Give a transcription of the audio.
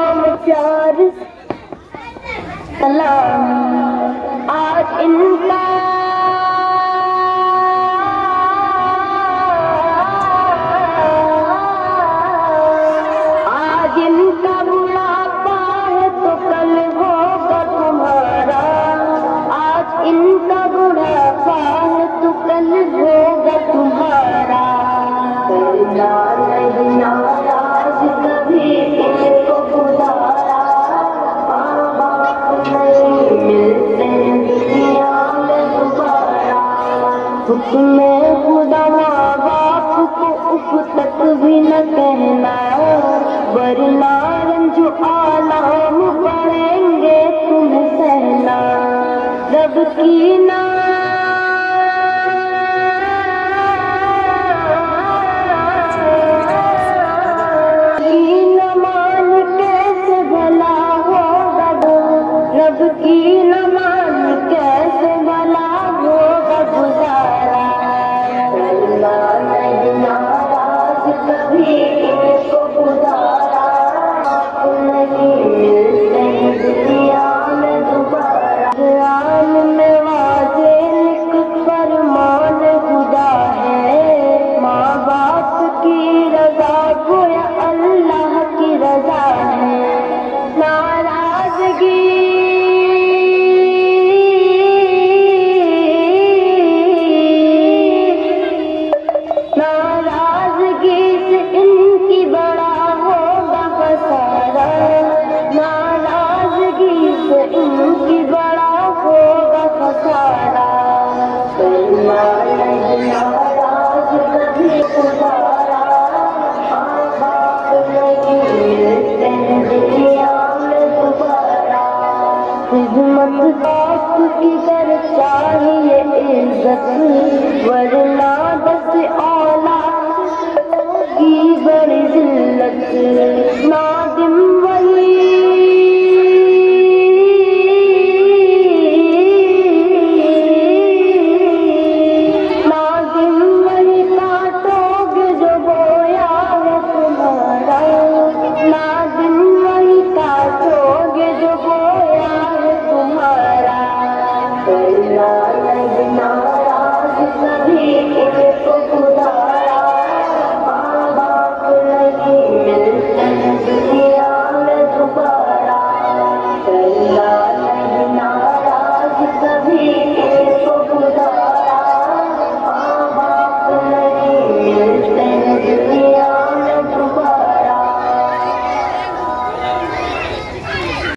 नाम प्यार सलाम आज इनका बुढ़ापा है तो कल होगा तुम्हारा। आज इनका बुढ़ापा है तो कल होगा तुम्हारा। करना नहीं नाराज कभी इनको गुजारा। माँ बाप नहीं मिलते दुनिया में दोबारा। हुक्म खुदा माँ बाप को उफ तक भी न कहना, वरना रंजो आलाम पड़ेंगे तुम्हें सहना। रब की ना मान कैसे भला होगा, रब की न मान कैसे भला होगा गुजारा। करना नहीं नाराज कभी इनको गुजारा। नहीं मिलते दुनिया में दोबारा। कुरान में वाज़े लिख फरमान खुदा है। माँ बाप की रज़ा गोया अल्लाह की रज़ा है। नाराज़गी से इनकी बड़ा होगा खसारा। नाराज़गी से इनकी बड़ा होगा खसारा। करना नहीं नाराज कभी गुजारा। माँ बाप नहीं मिलते दुनिया में दोबारा। खिदमत बाप की कर चाहिए इज्जत, वरना बस औलाद की बड़ी जिल्लत।